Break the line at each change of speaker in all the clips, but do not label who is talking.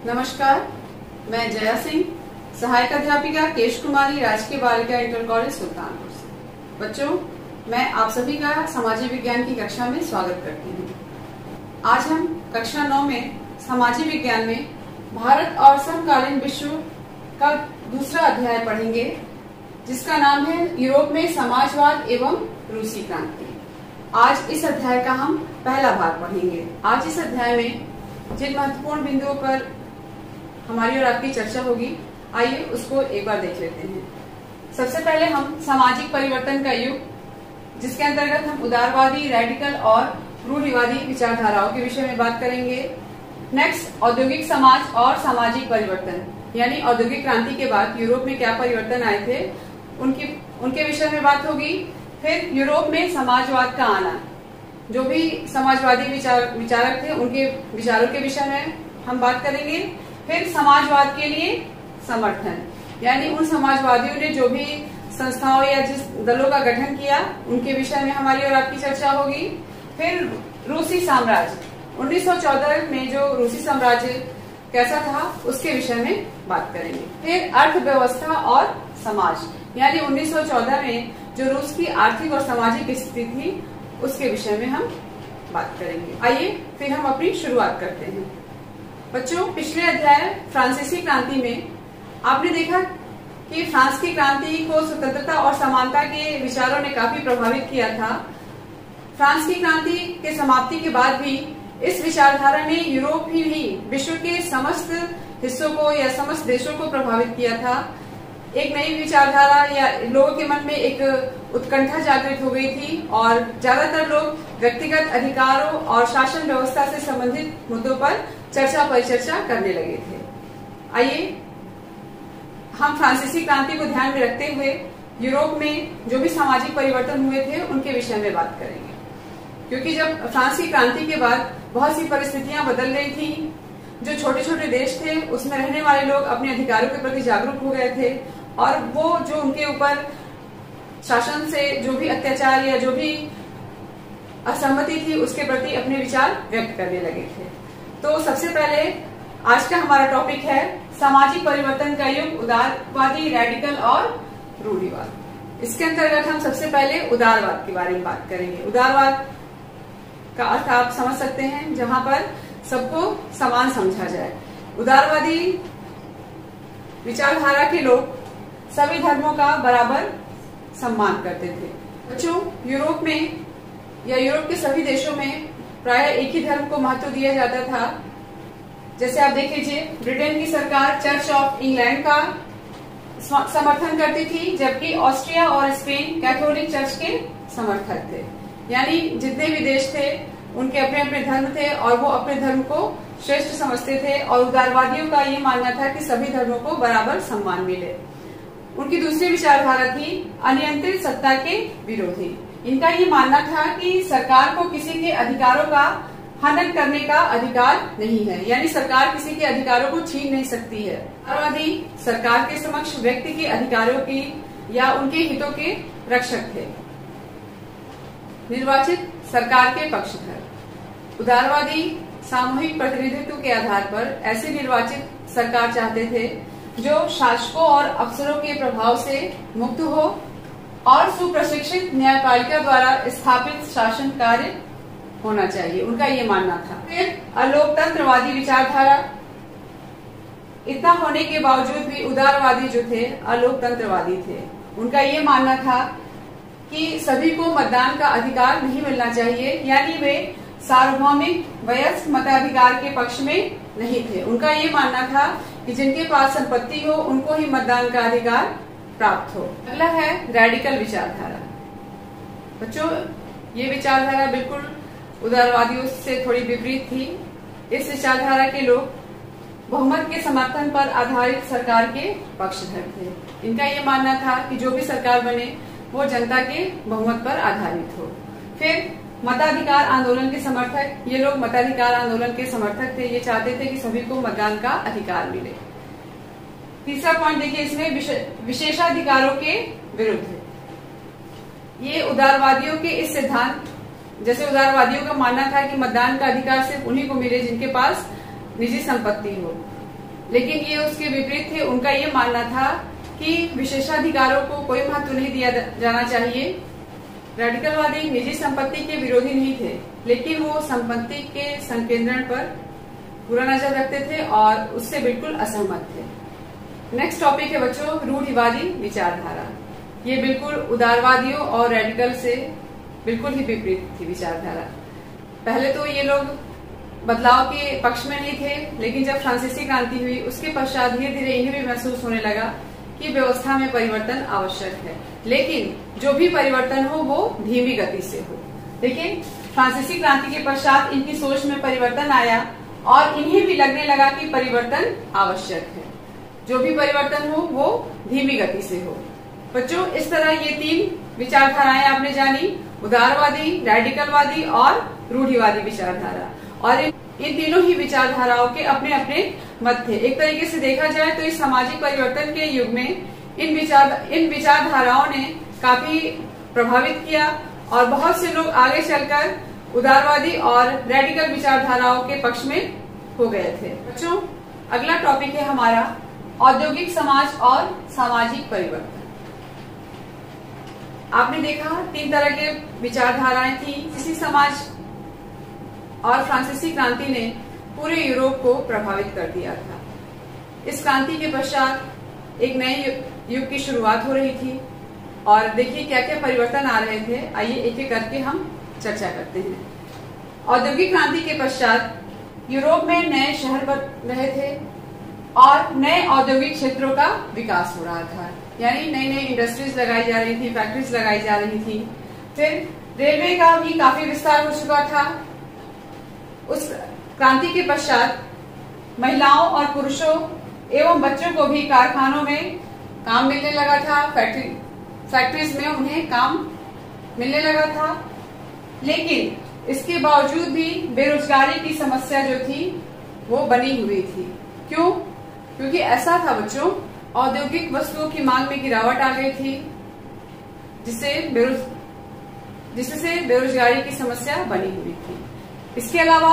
नमस्कार, मैं जया सिंह, सहायक अध्यापिका केश कुमारी, राजकीय बालिका इंटर कॉलेज सुल्तानपुर से। बच्चों, मैं आप सभी का सामाजिक विज्ञान की कक्षा में स्वागत करती हूँ। आज हम कक्षा 9 में सामाजिक विज्ञान में भारत और समकालीन विश्व का दूसरा अध्याय पढ़ेंगे, जिसका नाम है यूरोप में समाजवाद एवं रूसी क्रांति। आज इस अध्याय का हम पहला भाग पढ़ेंगे। आज इस अध्याय में जिन महत्वपूर्ण बिंदुओं पर हमारी और आपकी चर्चा होगी, आइए उसको एक बार देख लेते हैं। सबसे पहले हम सामाजिक परिवर्तन का युग, जिसके अंतर्गत हम उदारवादी, रेडिकल और रूढ़िवादी विचारधाराओं के विषय में बात करेंगे। नेक्स्ट, औद्योगिक समाज और सामाजिक परिवर्तन, यानी औद्योगिक क्रांति के बाद यूरोप में क्या परिवर्तन आए थे, उनके विषय में बात होगी। फिर यूरोप में समाजवाद का आना, जो भी समाजवादी विचारक थे उनके विचारों के विषय में हम बात करेंगे। फिर समाजवाद के लिए समर्थन, यानी उन समाजवादियों ने जो भी संस्थाओं या जिस दलों का गठन किया, उनके विषय में हमारी और आपकी चर्चा होगी। फिर रूसी साम्राज्य, 1914 में जो रूसी साम्राज्य कैसा था, उसके विषय में बात करेंगे। फिर अर्थव्यवस्था और समाज, यानी 1914 में जो रूस की आर्थिक और सामाजिक स्थिति थी, उसके विषय में हम बात करेंगे। आइए फिर हम अपनी शुरुआत करते हैं। बच्चों, पिछले अध्याय फ्रांसीसी क्रांति में आपने देखा कि फ्रांस की क्रांति को स्वतंत्रता और समानता के विचारों ने काफी प्रभावित किया था। फ्रांस की क्रांति के समाप्ति के बाद भी इस विचारधारा ने यूरोप ही नहीं, विश्व के समस्त हिस्सों को या समस्त देशों को प्रभावित किया था। एक नई विचारधारा या लोगों के मन में एक उत्कंठा जागृत हो गई थी और ज्यादातर लोग व्यक्तिगत अधिकारों और शासन व्यवस्था से संबंधित मुद्दों पर चर्चा परिचर्चा करने लगे थे। आइए हम फ्रांसीसी क्रांति को ध्यान में रखते हुए यूरोप में जो भी सामाजिक परिवर्तन हुए थे उनके विषय में बात करेंगे, क्योंकि जब फ्रांस की क्रांति के बाद बहुत सी परिस्थितियां बदल रही थी। जो छोटे छोटे देश थे उसमें रहने वाले लोग अपने अधिकारों के प्रति जागरूक हो गए थे और वो जो उनके ऊपर शासन से जो भी अत्याचार या जो भी असहमति थी, उसके प्रति अपने विचार व्यक्त करने लगे थे। तो सबसे पहले आज का हमारा टॉपिक है सामाजिक परिवर्तन का युग, उदारवादी, रेडिकल और रूढ़िवाद। इसके अंतर्गत हम सबसे पहले उदारवाद के बारे में बात करेंगे। उदारवाद का अर्थ आप समझ सकते हैं, जहां पर सबको समान समझा जाए। उदारवादी विचारधारा के लोग सभी धर्मों का बराबर सम्मान करते थे। बच्चों, यूरोप में या यूरोप के सभी देशों में प्राय एक ही धर्म को महत्व दिया जाता था। जैसे आप देख लीजिए, ब्रिटेन की सरकार चर्च ऑफ इंग्लैंड का समर्थन करती थी, जबकि ऑस्ट्रिया और स्पेन कैथोलिक चर्च के समर्थक थे। यानी जितने भी देश थे उनके अपने अपने धर्म थे और वो अपने धर्म को श्रेष्ठ समझते थे। और उदारवादियों का ये मानना था कि सभी धर्मों को बराबर सम्मान मिले। उनकी दूसरी विचारधारा थी अनियंत्रित सत्ता के विरोधी। इनका ये मानना था कि सरकार को किसी के अधिकारों का हनन करने का अधिकार नहीं है, यानी सरकार किसी के अधिकारों को छीन नहीं सकती है। उदारवादी सरकार के समक्ष व्यक्ति के अधिकारों की या उनके हितों के रक्षक थे। निर्वाचित सरकार के पक्षधर। उदारवादी सामूहिक प्रतिनिधित्व के आधार पर ऐसे निर्वाचित सरकार चाहते थे जो शासकों और अफसरों के प्रभाव से मुक्त हो और सुप्रशिक्षित न्यायपालिका द्वारा स्थापित शासन कार्य होना चाहिए। उनका ये मानना था। फिर अलोकतंत्रवादी विचारधारा। इतना होने के बावजूद भी उदारवादी जो थे अलोकतंत्रवादी थे। उनका ये मानना था कि सभी को मतदान का अधिकार नहीं मिलना चाहिए, यानी वे सार्वभौमिक वयस्क मताधिकार के पक्ष में नहीं थे। उनका ये मानना था कि जिनके पास संपत्ति हो उनको ही मतदान का अधिकार प्राप्त हो। अगला है रेडिकल विचारधारा। बच्चों, ये विचारधारा बिल्कुल उदारवादियों से थोड़ी विपरीत थी। इस विचारधारा के लोग बहुमत के समर्थन पर आधारित सरकार के पक्षधर थे। इनका ये मानना था कि जो भी सरकार बने वो जनता के बहुमत पर आधारित हो। फिर मताधिकार आंदोलन के समर्थक। ये लोग मताधिकार आंदोलन के समर्थक थे। ये चाहते थे कि सभी को मतदान का अधिकार मिले। तीसरा पॉइंट देखिए, इसमें विशेषाधिकारों के विरुद्ध। ये उदारवादियों के इस सिद्धांत, जैसे उदारवादियों का मानना था कि मतदान का अधिकार सिर्फ उन्हीं को मिले जिनके पास निजी संपत्ति हो, लेकिन ये उसके विपरीत थे। उनका ये मानना था कि विशेषाधिकारों को कोई महत्व नहीं दिया जाना चाहिए। रेडिकलवादी निजी संपत्ति के विरोधी नहीं थे, लेकिन वो संपत्ति के संकेंद्रण पर बुरा नजर रखते थे और उससे बिल्कुल असहमत थे। नेक्स्ट टॉपिक है बच्चों, रूढ़िवादी विचारधारा। ये बिल्कुल उदारवादियों और रेडिकल से बिल्कुल ही विपरीत थी विचारधारा। पहले तो ये लोग बदलाव के पक्ष में नहीं थे, लेकिन जब फ्रांसीसी क्रांति हुई उसके पश्चात धीरे धीरे इन्हें भी महसूस होने लगा कि व्यवस्था में परिवर्तन आवश्यक है, लेकिन जो भी परिवर्तन हो वो धीमी गति से हो। लेकिन फ्रांसीसी क्रांति के पश्चात इनकी सोच में परिवर्तन आया और इन्हें भी लगने लगा कि परिवर्तन आवश्यक है, जो भी परिवर्तन हो वो धीमी गति से हो। बच्चों, इस तरह ये 3 विचारधाराएं आपने जानी, उदारवादी, रेडिकलवादी और रूढ़िवादी विचारधारा। और इन तीनों ही विचारधाराओं के अपने अपने मत थे। एक तरीके से देखा जाए तो इस सामाजिक परिवर्तन के युग में इन विचारधाराओं ने काफी प्रभावित किया और बहुत से लोग आगे चलकर उदारवादी और रेडिकल विचारधाराओं के पक्ष में हो गए थे। बच्चों, अगला टॉपिक है हमारा औद्योगिक समाज और सामाजिक परिवर्तन। आपने देखा 3 तरह के विचारधाराएं थी। इसी समाज और फ्रांसीसी क्रांति ने पूरे यूरोप को प्रभावित कर दिया था। इस क्रांति के पश्चात एक नए युग की शुरुआत हो रही थी और देखिए क्या क्या परिवर्तन आ रहे थे। आइए एक एक करके हम चर्चा करते हैं। औद्योगिक क्रांति के पश्चात यूरोप में नए शहर बन रहे थे और नए औद्योगिक क्षेत्रों का विकास हो रहा था, यानी नई नई इंडस्ट्रीज लगाई जा रही थी, फैक्ट्रीज लगाई जा रही थी। फिर रेलवे का भी काफी विस्तार हो चुका था। उस क्रांति के पश्चात महिलाओं और पुरुषों एवं बच्चों को भी कारखानों में काम मिलने लगा था, फैक्ट्रीज में उन्हें काम मिलने लगा था। लेकिन इसके बावजूद भी बेरोजगारी की समस्या जो थी वो बनी हुई थी। क्यों? क्योंकि ऐसा था बच्चों, औद्योगिक वस्तुओं की मांग में गिरावट आ गई थी, जिससे बेरोजगारी की समस्या बनी हुई थी। इसके अलावा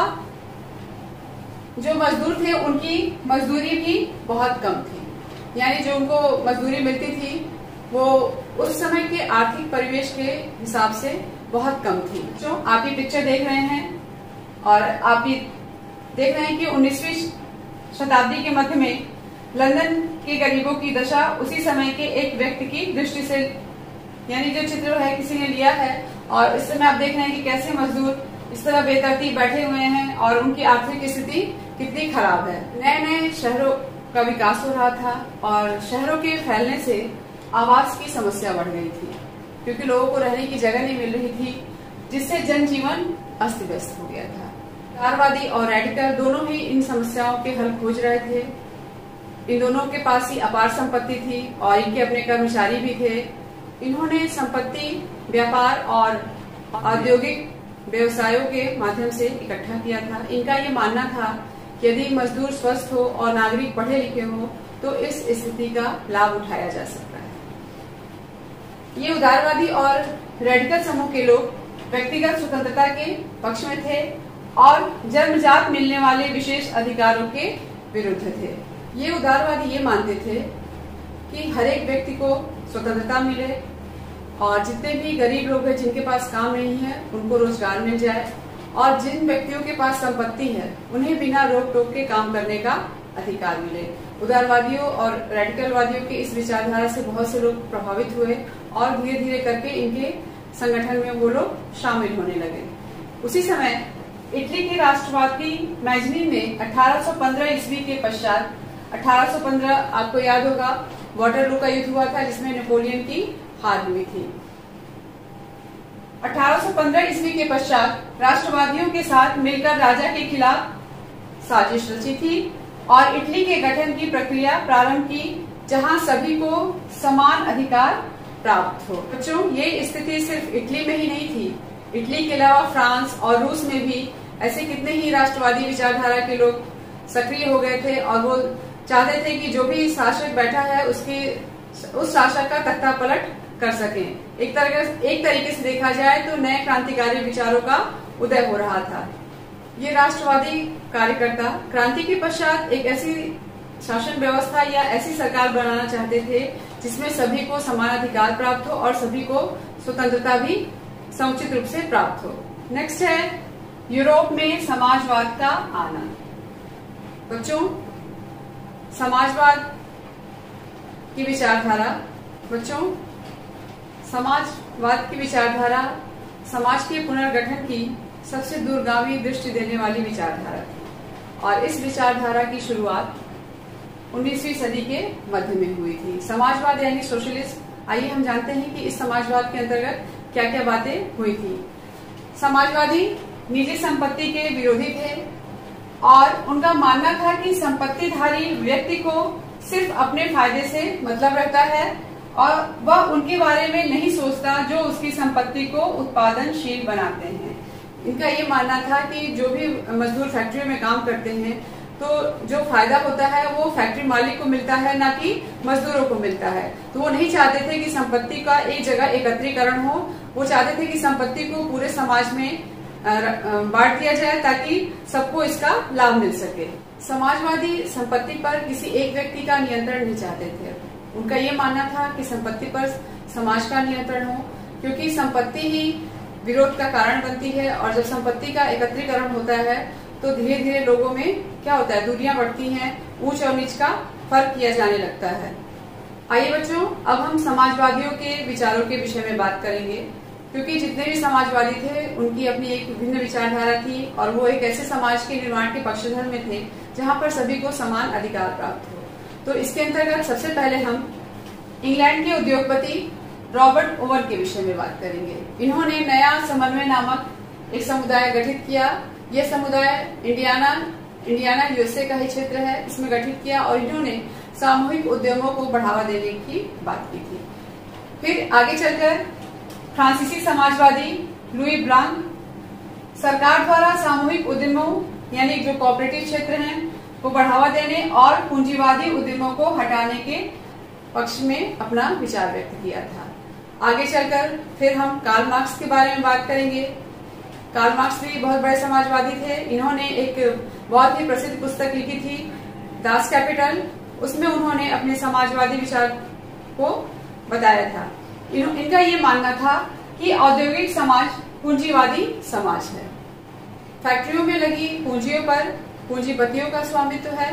जो मजदूर थे उनकी मजदूरी भी बहुत कम थी, यानी जो उनको मजदूरी मिलती थी वो उस समय के आर्थिक परिवेश के हिसाब से बहुत कम थी। जो आप ये पिक्चर देख रहे हैं और आप ये देख रहे हैं कि 19वीं शताब्दी के मध्य में लंदन के गरीबों की दशा उसी समय के एक व्यक्ति की दृष्टि से, यानी जो चित्र है किसी ने लिया है और इस समय आप देख रहे हैं कि कैसे मजदूर इस तरह बेतरतीब बैठे हुए हैं और उनकी आर्थिक स्थिति कितनी खराब है। नए नए शहरों का विकास हो रहा था और शहरों के फैलने से आवास की समस्या बढ़ गई थी, क्योंकि लोगों को रहने की जगह नहीं मिल रही थी, जिससे जनजीवन अस्त व्यस्त हो गया था। उदारवादी और रेडिकल दोनों ही इन समस्याओं के हल खोज रहे थे। इन दोनों के पास ही अपार संपत्ति थी और इनके अपने कर्मचारी भी थे। इन्होंने संपत्ति, व्यापार और औद्योगिक व्यवसायों के माध्यम से इकट्ठा किया था। इनका ये मानना था कि यदि मजदूर स्वस्थ हो और नागरिक पढ़े लिखे हो तो इस स्थिति का लाभ उठाया जा सकता है। ये उदारवादी और रेडिकल समूह के लोग व्यक्तिगत स्वतंत्रता के पक्ष में थे और जन्मजात मिलने वाले विशेष अधिकारों के विरुद्ध थे। ये उदारवादी ये मानते थे कि हर एक व्यक्ति को स्वतंत्रता मिले और जितने भी गरीब लोग हैं जिनके पास काम नहीं है उनको रोजगार मिल जाए और जिन व्यक्तियों के पास संपत्ति है उन्हें बिना रोक टोक के काम करने का अधिकार मिले। उदारवादियों और रेडिकलवादियों की इस विचारधारा से बहुत से लोग प्रभावित हुए और धीरे धीरे करके इनके संगठन में वो लोग शामिल होने लगे। उसी समय इटली के राष्ट्रवादी मैजनी ने 1815 ईस्वी के पश्चात 1815 आपको याद होगा वाटरलू का युद्ध हुआ था जिसमें नेपोलियन की हार हुई थी। 1815 ईस्वी के पश्चात राष्ट्रवादियों के साथ मिलकर राजा के खिलाफ साजिश रची थी और इटली के गठन की प्रक्रिया प्रारंभ की जहां सभी को समान अधिकार प्राप्त हो। बच्चों, ये स्थिति सिर्फ इटली में ही नहीं थी। इटली के अलावा फ्रांस और रूस में भी ऐसे कितने ही राष्ट्रवादी विचारधारा के लोग सक्रिय हो गए थे और वो चाहते थे कि जो भी शासक बैठा है उस शासक का तख्ता पलट कर सकें। एक तरीके से देखा जाए तो नए क्रांतिकारी विचारों का उदय हो रहा था। ये राष्ट्रवादी कार्यकर्ता क्रांति के पश्चात एक ऐसी शासन व्यवस्था या ऐसी सरकार बनाना चाहते थे जिसमें सभी को समान अधिकार प्राप्त हो और सभी को स्वतंत्रता भी समुचित रूप से प्राप्त हो। नेक्स्ट है यूरोप में समाजवाद का आना। बच्चों, समाजवाद की विचारधारा समाज के पुनर्गठन की सबसे दूरगामी दृष्टि देने वाली विचारधारा थी और इस विचारधारा की शुरुआत 19वीं सदी के मध्य में हुई थी। समाजवाद यानी सोशलिस्ट। आइए हम जानते हैं कि इस समाजवाद के अंतर्गत क्या क्या बातें हुई थी। समाजवादी निजी संपत्ति के विरोधी थे और उनका मानना था कि संपत्तिधारी व्यक्ति को सिर्फ अपने फायदे से मतलब रहता है और वह उनके बारे में नहीं सोचता जो उसकी संपत्ति को उत्पादनशील बनाते हैं। इनका ये मानना था कि जो भी मजदूर फैक्ट्रियों में काम करते हैं तो जो फायदा होता है वो फैक्ट्री मालिक को मिलता है, ना कि मजदूरों को मिलता है। तो वो नहीं चाहते थे कि संपत्ति का एक जगह एकत्रीकरण हो, वो चाहते थे कि संपत्ति को पूरे समाज में बांट दिया जाए ताकि सबको इसका लाभ मिल सके। समाजवादी संपत्ति पर किसी एक व्यक्ति का नियंत्रण नहीं चाहते थे। उनका ये मानना था कि संपत्ति पर समाज का नियंत्रण हो, क्योंकि संपत्ति ही विरोध का कारण बनती है और जब संपत्ति का एकत्रीकरण होता है तो धीरे धीरे लोगों में क्या होता है, दूरियां बढ़ती हैं, ऊंच और नीच का फर्क किया जाने लगता है। आइए बच्चों, अब हम समाजवादियों के विचारों के विषय में बात करेंगे, क्योंकि जितने भी समाजवादी थे उनकी अपनी एक विभिन्न विचारधारा थी और वो एक ऐसे समाज के निर्माण के पक्षधर में थे जहां पर सभी को समान अधिकार प्राप्त हो। तो इसके अंतर्गत सबसे पहले हम इंग्लैंड के उद्योगपति रॉबर्ट ओवन के विषय में बात करेंगे। इन्होंने नया समन्वय नामक एक समुदाय गठित किया। यह समुदाय इंडियाना यूएसए का ही क्षेत्र है, इसमें गठित किया और इन्होंने सामूहिक उद्यमों को बढ़ावा देने की बात की थी। फिर आगे चलकर फ्रांसीसी समाजवादी लुई ब्लांक सरकार द्वारा सामूहिक उद्यमों यानी जो कोऑपरेटिव क्षेत्र हैं को बढ़ावा देने और पूंजीवादी उद्यमों को हटाने के पक्ष में अपना विचार व्यक्त किया था। आगे चलकर फिर हम कार्ल मार्क्स के बारे में बात करेंगे। कार्ल मार्क्स भी बहुत बड़े समाजवादी थे। इन्होंने एक बहुत ही प्रसिद्ध पुस्तक लिखी थी, दास कैपिटल। उसमें उन्होंने अपने समाजवादी विचार को बताया था। इनका ये मानना था कि औद्योगिक समाज पूंजीवादी समाज है। फैक्ट्रियों में लगी पूंजियों पर पूंजीपतियों का स्वामित्व है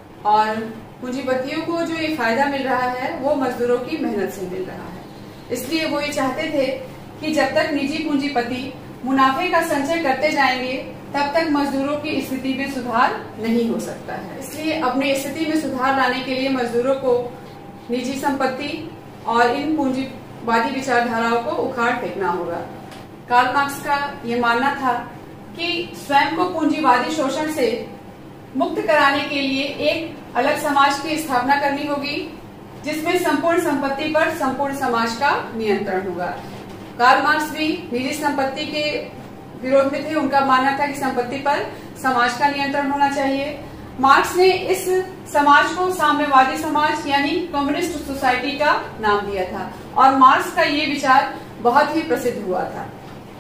और पूंजीपतियों को जो ये फायदा मिल रहा है वो मजदूरों की मेहनत से मिल रहा है। इसलिए वो ये चाहते थे कि जब तक निजी पूंजीपति मुनाफे का संचय करते जाएंगे तब तक मजदूरों की स्थिति में सुधार नहीं हो सकता है। इसलिए अपनी स्थिति में सुधार लाने के लिए मजदूरों को निजी संपत्ति और इन पूंजीवादी विचारधाराओं को उखाड़ फेंकना होगा। कार्ल मार्क्स का ये मानना था कि स्वयं को पूंजीवादी शोषण से मुक्त कराने के लिए एक अलग समाज की स्थापना करनी होगी जिसमें संपूर्ण संपत्ति पर संपूर्ण समाज का नियंत्रण होगा। कार्ल मार्क्स भी निजी संपत्ति के विरोध में थे। उनका मानना था कि संपत्ति पर समाज का नियंत्रण होना चाहिए। मार्क्स ने इस समाज को साम्यवादी समाज यानी कम्युनिस्ट सोसाइटी का नाम दिया था और मार्क्स का ये विचार बहुत ही प्रसिद्ध हुआ था।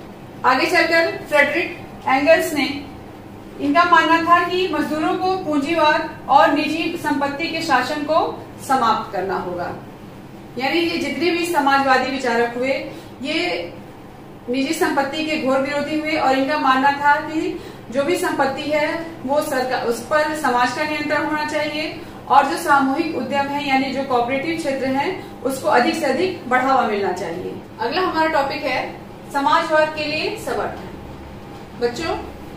आगे चलकर फ्रेडरिक एंगल्स ने इनका मानना था कि मजदूरों को पूंजीवाद और निजी संपत्ति के शासन को समाप्त करना होगा। यानी ये जितने भी समाजवादी विचारक हुए ये निजी संपत्ति के घोर विरोधी हुए और इनका मानना था कि जो भी संपत्ति है वो सरकार उस पर समाज का नियंत्रण होना चाहिए और जो सामूहिक उद्यम है यानी जो कोऑपरेटिव क्षेत्र है उसको अधिक से अधिक बढ़ावा मिलना चाहिए। अगला हमारा टॉपिक है समाजवाद के लिए समर्थन। बच्चों,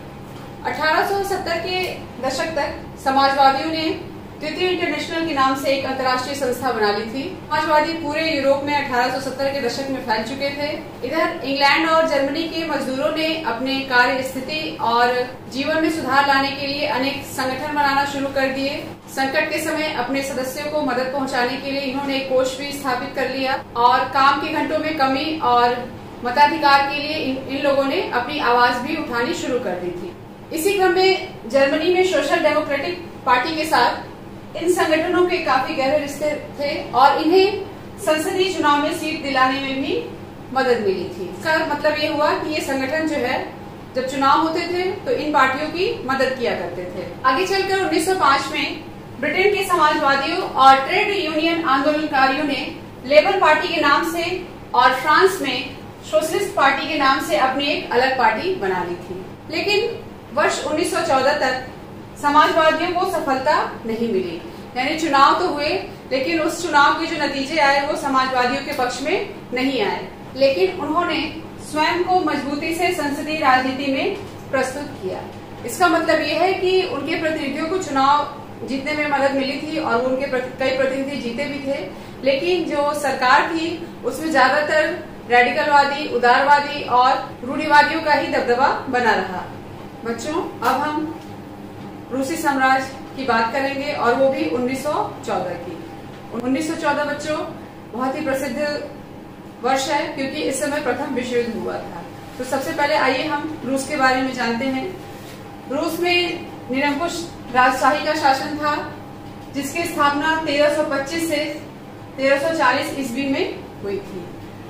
1870 के दशक तक समाजवादियों ने द्वितीय इंटरनेशनल के नाम से एक अंतर्राष्ट्रीय संस्था बना ली थी। समाजवादी पूरे यूरोप में 1870 के दशक में फैल चुके थे। इधर इंग्लैंड और जर्मनी के मजदूरों ने अपने कार्य स्थिति और जीवन में सुधार लाने के लिए अनेक संगठन बनाना शुरू कर दिए। संकट के समय अपने सदस्यों को मदद पहुंचाने के लिए इन्होंने एक कोष भी स्थापित कर लिया और काम के घंटों में कमी और मताधिकार के लिए इन लोगों ने अपनी आवाज भी उठानी शुरू कर दी थी। इसी क्रम में जर्मनी में सोशल डेमोक्रेटिक पार्टी के साथ इन संगठनों के काफी गहरे रिश्ते थे और इन्हें संसदीय चुनाव में सीट दिलाने में भी मदद मिली थी। इसका मतलब ये हुआ कि ये संगठन जो है जब चुनाव होते थे तो इन पार्टियों की मदद किया करते थे। आगे चलकर 1905 में ब्रिटेन के समाजवादियों और ट्रेड यूनियन आंदोलनकारियों ने लेबर पार्टी के नाम से और फ्रांस में सोशलिस्ट पार्टी के नाम से अपनी एक अलग पार्टी बना ली थी। लेकिन वर्ष 1914 तक समाजवादियों को सफलता नहीं मिली, यानी चुनाव तो हुए लेकिन उस चुनाव के जो नतीजे आए वो समाजवादियों के पक्ष में नहीं आए। लेकिन उन्होंने स्वयं को मजबूती से संसदीय राजनीति में प्रस्तुत किया। इसका मतलब ये है कि उनके प्रतिनिधियों को चुनाव जीतने में मदद मिली थी और वो उनके कई प्रतिनिधि जीते भी थे, लेकिन जो सरकार थी उसमें ज्यादातर रेडिकलवादी, उदारवादी और रूढ़िवादियों का ही दबदबा बना रहा। बच्चों, अब हम रूसी साम्राज्य की बात करेंगे और वो भी 1914 की। 1914 बच्चों बहुत ही प्रसिद्ध वर्ष है क्योंकि इस समय प्रथम विश्व युद्ध हुआ था। तो सबसे पहले आइए हम रूस के बारे में जानते हैं। रूस में निरंकुश राजशाही का शासन था जिसकी स्थापना 1325 से 1340 ईस्वी में हुई थी।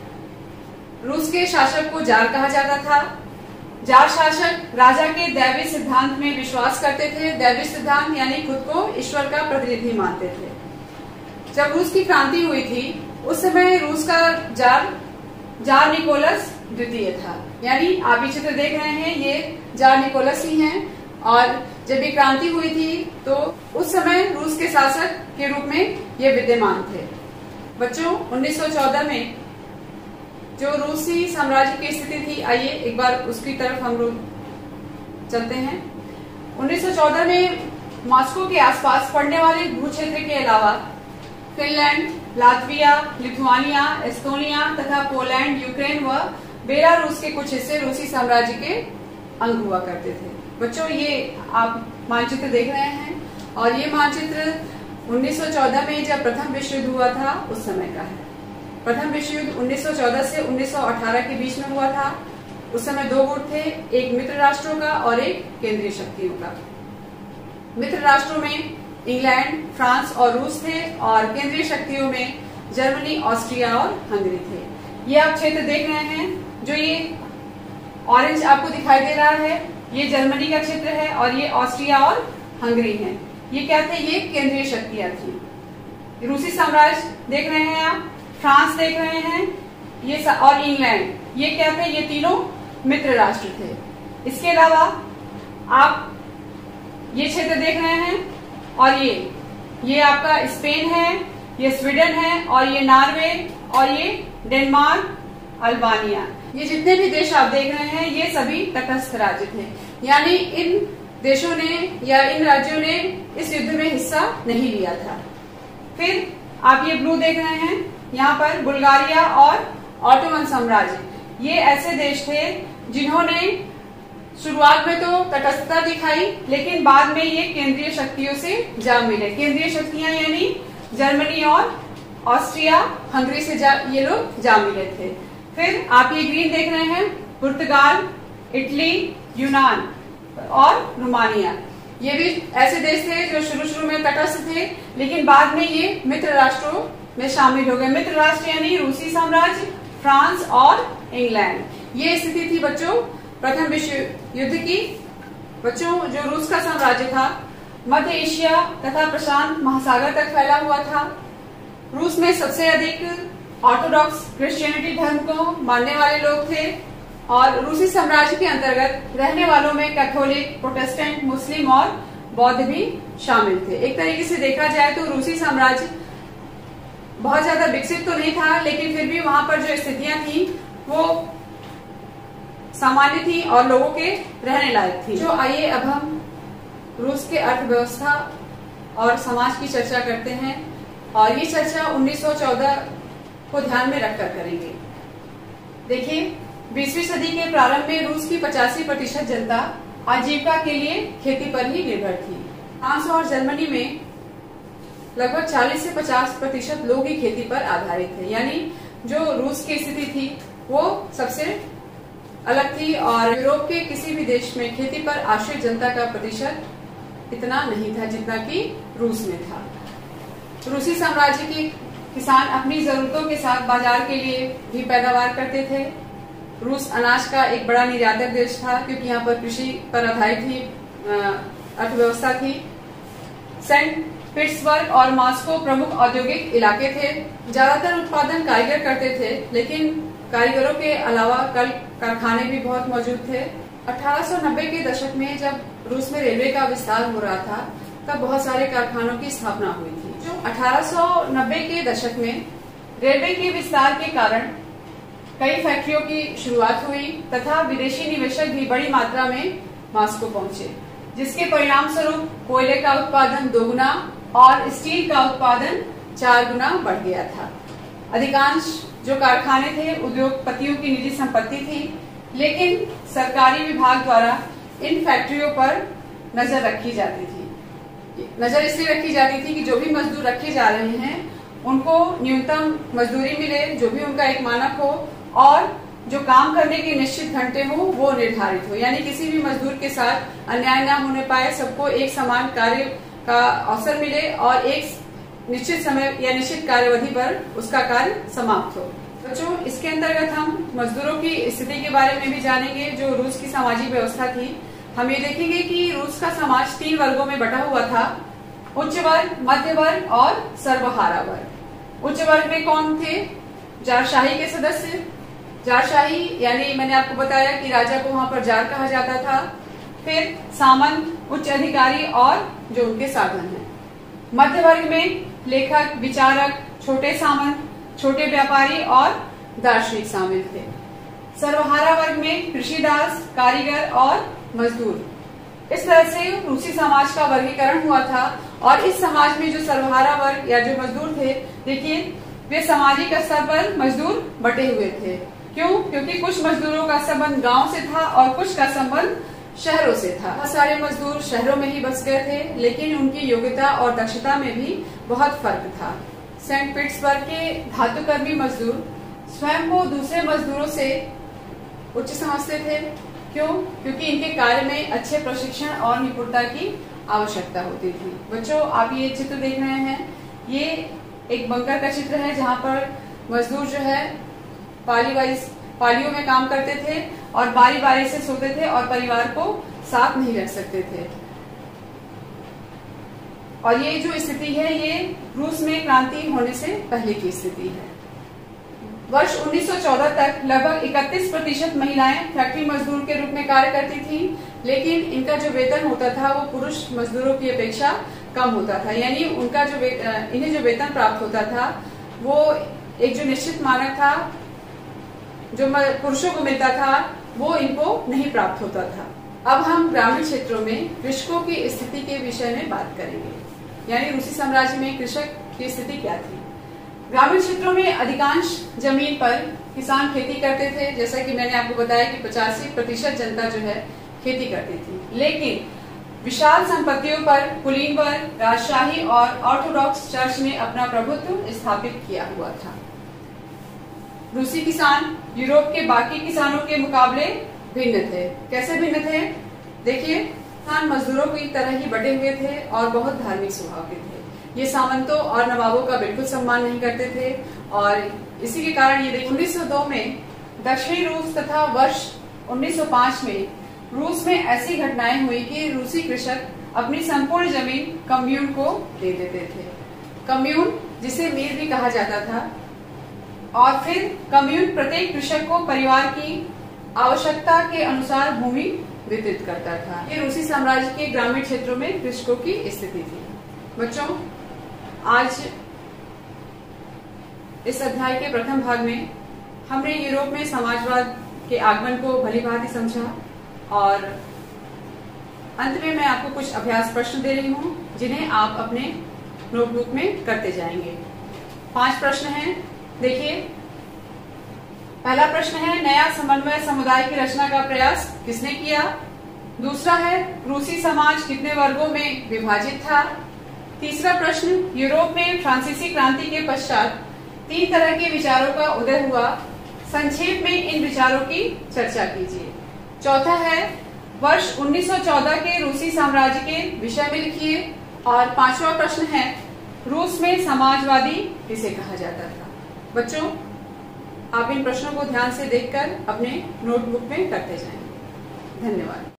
रूस के शासक को जार कहा जाता था। जार शासक राजा के दैवी सिद्धांत में विश्वास करते थे। दैवी सिद्धांत यानी खुद को ईश्वर का प्रतिनिधि मानते थे। जब रूस की क्रांति हुई थी उस समय रूस का जार निकोलस द्वितीय था, यानी आप ये चित्र देख रहे हैं ये जार निकोलस ही हैं। और जब ये क्रांति हुई थी तो उस समय रूस के शासक के रूप में ये विद्यमान थे। बच्चों, 1914 में जो रूसी साम्राज्य की स्थिति थी, आइए एक बार उसकी तरफ हम लोग चलते हैं। 1914 में मॉस्को के आसपास पड़ने वाले भूक्षेत्र के अलावा फिनलैंड, लातविया, लिथुआनिया, एस्टोनिया तथा पोलैंड, यूक्रेन व बेलारूस के कुछ हिस्से रूसी साम्राज्य के अंग हुआ करते थे। बच्चों, ये आप मानचित्र देख रहे हैं और ये मानचित्र 1914 में जब प्रथम विश्व युद्ध हुआ था उस समय का है। प्रथम विश्व युद्ध 1914 से 1918 के बीच में हुआ था। उस समय दो गुट थे, एक मित्र राष्ट्रों का और एक केंद्रीय शक्तियों का। मित्र राष्ट्रों में इंग्लैंड, फ्रांस और रूस थे और केंद्रीय शक्तियों में जर्मनी, ऑस्ट्रिया और हंगरी थे। ये आप क्षेत्र देख रहे हैं, जो ये ऑरेंज आपको दिखाई दे रहा है ये जर्मनी का क्षेत्र है और ये ऑस्ट्रिया और हंगरी है। ये क्या थे? ये केंद्रीय शक्तियां थी। रूसी साम्राज्य देख रहे हैं आप, फ्रांस देख रहे हैं ये और इंग्लैंड, ये क्या थे? ये तीनों मित्र राष्ट्र थे। इसके अलावा आप ये क्षेत्र देख रहे हैं और ये आपका स्पेन है, ये स्वीडन है और ये नॉर्वे और ये डेनमार्क, अल्बानिया। ये जितने भी देश आप देख रहे हैं ये सभी तटस्थ राज्य थे, यानी इन देशों ने या इन राज्यों ने इस युद्ध में हिस्सा नहीं लिया था। फिर आप ये ब्लू देख रहे हैं, यहाँ पर बुल्गारिया और ऑटोमन साम्राज्य, ये ऐसे देश थे जिन्होंने शुरुआत में तो तटस्थता दिखाई लेकिन बाद में ये केंद्रीय शक्तियों से जा मिले। केंद्रीय शक्तियां यानी जर्मनी और ऑस्ट्रिया, हंगरी से ये लोग जा मिले थे। फिर आप ये ग्रीन देख रहे हैं, पुर्तगाल, इटली, यूनान और रोमानिया, ये भी ऐसे देश थे जो शुरू में तटस्थ थे लेकिन बाद में ये मित्र राष्ट्रों में शामिल हो गए। मित्र राष्ट्र यानी रूसी साम्राज्य, फ्रांस और इंग्लैंड। ये स्थिति थी बच्चों प्रथम विश्व युद्ध की। बच्चों, जो रूस का साम्राज्य था मध्य एशिया तथा प्रशांत महासागर तक फैला हुआ था। रूस में सबसे अधिक ऑर्थोडॉक्स क्रिश्चियनिटी धर्म को मानने वाले लोग थे और रूसी साम्राज्य के अंतर्गत रहने वालों में कैथोलिक, प्रोटेस्टेंट, मुस्लिम और बौद्ध भी शामिल थे। एक तरीके से देखा जाए तो रूसी साम्राज्य बहुत ज्यादा विकसित तो नहीं था लेकिन फिर भी वहां पर जो स्थितियां थी वो सामान्य थी और लोगों के रहने लायक थी। जो आइए अब हम रूस के अर्थव्यवस्था और समाज की चर्चा करते हैं और ये चर्चा 1914 को ध्यान में रखकर करेंगे। देखिए, 20वीं सदी के प्रारंभ में रूस की 85% जनता आजीविका के लिए खेती पर ही निर्भर थी। फ्रांस और जर्मनी में लगभग 40 से 50% लोग ही खेती पर आधारित थे, यानी जो रूस की स्थिति थी वो सबसे अलग थी और यूरोप के किसी भी देश में खेती पर आश्रित जनता का प्रतिशत इतना नहीं था जितना कि रूस में था। रूसी साम्राज्य के किसान अपनी जरूरतों के साथ बाजार के लिए भी पैदावार करते थे। रूस अनाज का एक बड़ा निर्यातक देश था क्योंकि यहाँ पर कृषि पर आधारित ही अर्थव्यवस्था थी। सेंट पिट्सबर्ग और मॉस्को प्रमुख औद्योगिक इलाके थे। ज्यादातर उत्पादन कारीगर करते थे, लेकिन कारीगरों के अलावा कल कारखाने भी बहुत मौजूद थे। 1890 के दशक में जब रूस में रेलवे का विस्तार हो रहा था, तब बहुत सारे कारखानों की स्थापना हुई थी। 1890 के दशक में रेलवे के विस्तार के कारण कई फैक्ट्रियों की शुरुआत हुई तथा विदेशी निवेशक भी बड़ी मात्रा में मॉस्को पहुंचे, जिसके परिणाम स्वरूप कोयले का उत्पादन 2 गुना और स्टील का उत्पादन 4 गुना बढ़ गया था। अधिकांश जो कारखाने थे उद्योगपतियों की निजी संपत्ति थी, लेकिन सरकारी विभाग द्वारा इन फैक्ट्रियों पर नजर रखी जाती थी। नजर इसलिए रखी जाती थी कि जो भी मजदूर रखे जा रहे हैं उनको न्यूनतम मजदूरी मिले, जो भी उनका एक मानक हो, और जो काम करने के निश्चित घंटे हो वो निर्धारित हो, यानी किसी भी मजदूर के साथ अन्याय न होने पाए, सबको एक समान कार्य का अवसर मिले और एक निश्चित समय या निश्चित कार्यावधि पर उसका कार्य समाप्त हो। बच्चों, इसके अंतर्गत हम मजदूरों की स्थिति के बारे में भी जानेंगे। जो रूस की सामाजिक व्यवस्था थी, हम ये देखेंगे कि रूस का समाज 3 वर्गों में बटा हुआ था: उच्च वर्ग, मध्य वर्ग और सर्वहारा वर्ग। उच्च वर्ग में कौन थे? जारशाही के सदस्य। जारशाही यानी मैंने आपको बताया कि राजा को वहां पर जार कहा जाता था। फिर सामंत, उच्च अधिकारी और जो उनके साधन हैं। मध्य वर्ग में लेखक, विचारक, छोटे सामंत, छोटे व्यापारी और दार्शनिक शामिल थे। सर्वहारा वर्ग में कृषिदास, कारीगर और मजदूर। इस तरह से रूसी समाज का वर्गीकरण हुआ था। और इस समाज में जो सर्वहारा वर्ग या जो मजदूर थे, देखिए वे सामाजिक स्तर पर मजदूर बटे हुए थे। क्यों? क्योंकि कुछ मजदूरों का संबंध गांव से था और कुछ का संबंध शहरों से था। बहुत सारे मजदूर शहरों में ही बस गए थे, लेकिन उनकी योग्यता और दक्षता में भी बहुत फर्क था। सेंट पीटर्सबर्ग के धातुकर्मी मजदूर स्वयं को दूसरे मजदूरों से उच्च समझते थे। क्यों? क्योंकि इनके कार्य में अच्छे प्रशिक्षण और निपुणता की आवश्यकता होती थी। बच्चों, आप ये चित्र देख रहे हैं, ये एक बंकर का चित्र है जहां पर मजदूर जो है पालियों में काम करते थे और बारी बारी से सोते थे और परिवार को साथ नहीं रख सकते थे। और ये जो स्थिति है, ये रूस में क्रांति होने से पहले की स्थिति है। वर्ष 1914 तक लगभग 31% महिलाएं फैक्ट्री मजदूर के रूप में कार्य करती थीं, लेकिन इनका जो वेतन होता था वो पुरुष मजदूरों की अपेक्षा कम होता था। यानी उनका जो इन्हें जो वेतन प्राप्त होता था वो एक जो निश्चित मानक था जो पुरुषों को मिलता था, वो इनको नहीं प्राप्त होता था। अब हम ग्रामीण क्षेत्रों में कृषकों की स्थिति के विषय में बात करेंगे, यानी रूसी साम्राज्य में कृषक की स्थिति क्या थी। ग्रामीण क्षेत्रों में अधिकांश जमीन पर किसान खेती करते थे। जैसा कि मैंने आपको बताया कि 85% जनता जो है खेती करती थी, लेकिन विशाल संपत्तियों पर कुलीन वर्ग, राजशाही और ऑर्थोडॉक्स चर्च ने अपना प्रभुत्व स्थापित किया हुआ था। रूसी किसान यूरोप के बाकी किसानों के मुकाबले भिन्न थे। कैसे भिन्न थे? देखिए, किसान मजदूरों की तरह ही बटे हुए थे और बहुत धार्मिक स्वभाव के थे। ये सामंतों और नवाबों का बिल्कुल सम्मान नहीं करते थे और इसी के कारण ये देखिए 1902 में दक्षिणी रूस तथा वर्ष 1905 में रूस में ऐसी घटनाएं हुई कि रूसी कृषक अपनी संपूर्ण जमीन कम्यून को दे देते थे। कम्यून जिसे मीर भी कहा जाता था, और फिर कम्यून प्रत्येक कृषक को परिवार की आवश्यकता के अनुसार भूमि वितरित करता था। ये रूसी साम्राज्य के ग्रामीण क्षेत्रों में कृषकों की स्थिति थी। बच्चों, आज इस अध्याय के प्रथम भाग में हमने यूरोप में समाजवाद के आगमन को भली भांति समझा और अंत में मैं आपको कुछ अभ्यास प्रश्न दे रही हूँ, जिन्हें आप अपने नोटबुक में करते जाएंगे। 5 प्रश्न हैं। देखिए, पहला प्रश्न है, नया समन्वय समुदाय की रचना का प्रयास किसने किया? दूसरा है, रूसी समाज कितने वर्गों में विभाजित था? तीसरा प्रश्न, यूरोप में फ्रांसीसी क्रांति के पश्चात 3 तरह के विचारों का उदय हुआ, संक्षेप में इन विचारों की चर्चा कीजिए। चौथा है, वर्ष 1914 के रूसी साम्राज्य के विषय में लिखिए। और 5वां प्रश्न है, रूस में समाजवादी किसे कहा जाता था? बच्चों, आप इन प्रश्नों को ध्यान से देखकर अपने नोटबुक में करते जाएंगे। धन्यवाद।